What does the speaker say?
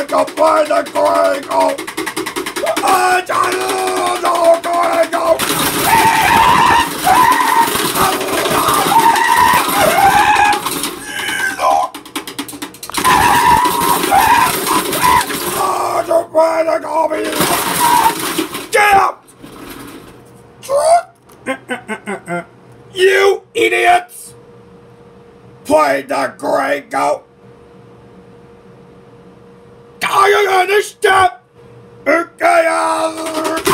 to play the Gringo. I don't know Gringo. To play the Gringo. Get up! You idiots! Play the Gringo. Are you understand? Okay,